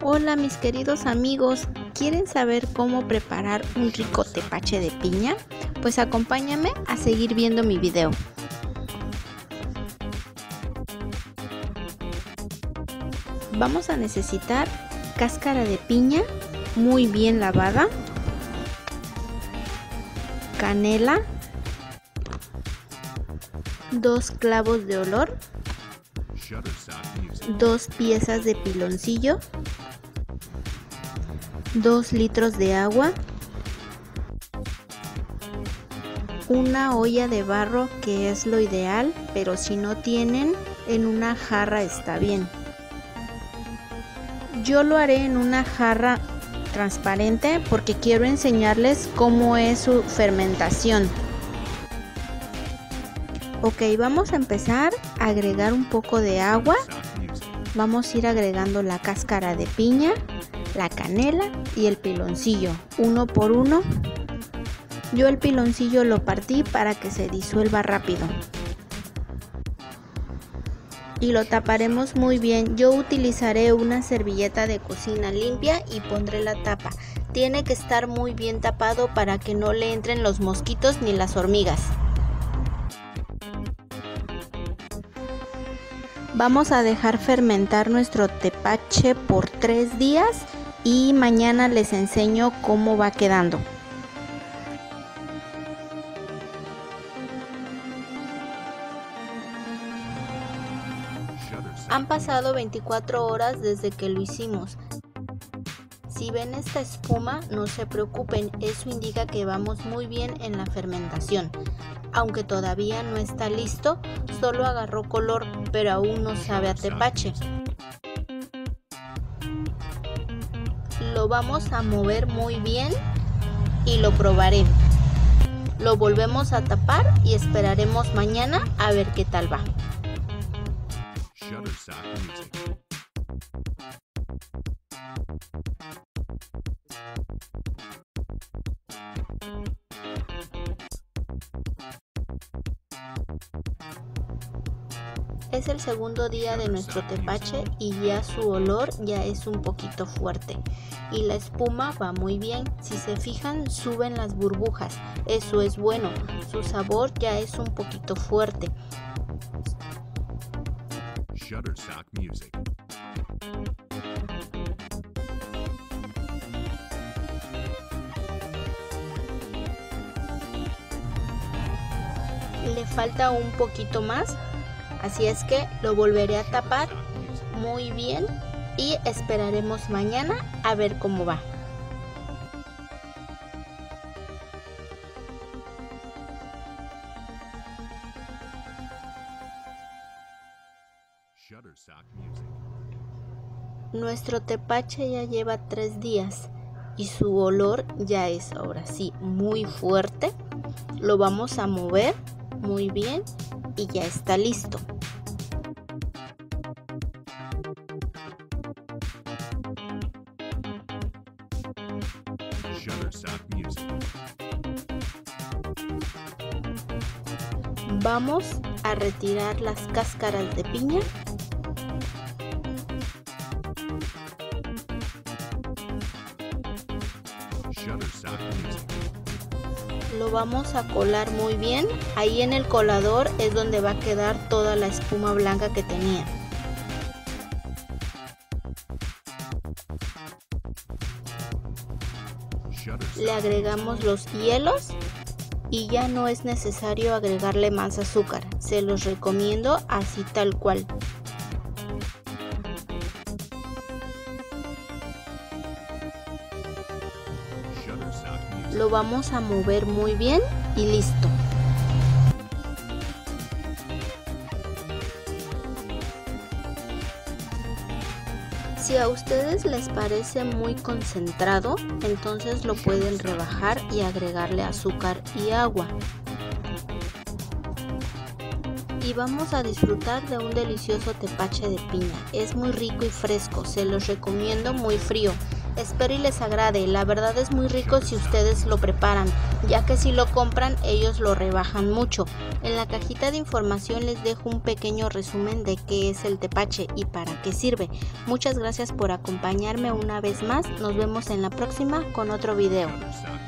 Hola mis queridos amigos, ¿quieren saber cómo preparar un rico tepache de piña? Pues acompáñame a seguir viendo mi video. Vamos a necesitar cáscara de piña muy bien lavada, canela, 2 clavos de olor, 2 piezas de piloncillo, 2 litros de agua, una olla de barro que es lo ideal, pero si no tienen, en una jarra está bien. Yo lo haré en una jarra transparente porque quiero enseñarles cómo es su fermentación. Ok, vamos a empezar a agregar un poco de agua. Vamos a ir agregando la cáscara de piña, la canela y el piloncillo, uno por uno. Yo el piloncillo lo partí para que se disuelva rápido. Y lo taparemos muy bien. Yo utilizaré una servilleta de cocina limpia y pondré la tapa. Tiene que estar muy bien tapado para que no le entren los mosquitos ni las hormigas. Vamos a dejar fermentar nuestro tepache por 3 días y mañana les enseño cómo va quedando. Han pasado 24 horas desde que lo hicimos. Si ven esta espuma, no se preocupen, eso indica que vamos muy bien en la fermentación. Aunque todavía no está listo, solo agarró color, pero aún no sabe a tepache. Lo vamos a mover muy bien y lo probaré. Lo volvemos a tapar y esperaremos mañana a ver qué tal va. Es el segundo día de nuestro tepache y ya su olor ya es un poquito fuerte y la espuma va muy bien. Si se fijan, suben las burbujas, eso es bueno. Su sabor ya es un poquito fuerte. Le falta un poquito más. Así es que lo volveré a tapar muy bien y esperaremos mañana a ver cómo va. Nuestro tepache ya lleva 3 días y su olor ya es ahora sí muy fuerte. Lo vamos a mover muy bien y ya está listo. Vamos a retirar las cáscaras de piña. Lo vamos a colar muy bien. Ahí en el colador es donde va a quedar toda la espuma blanca que tenía. Le agregamos los hielos y ya no es necesario agregarle más azúcar. Se los recomiendo así tal cual. Lo vamos a mover muy bien y listo. Si a ustedes les parece muy concentrado, entonces lo pueden rebajar y agregarle azúcar y agua. Y vamos a disfrutar de un delicioso tepache de piña. Es muy rico y fresco, se los recomiendo muy frío. Espero y les agrade, la verdad es muy rico si ustedes lo preparan, ya que si lo compran ellos lo rebajan mucho. En la cajita de información les dejo un pequeño resumen de qué es el tepache y para qué sirve. Muchas gracias por acompañarme una vez más, nos vemos en la próxima con otro video.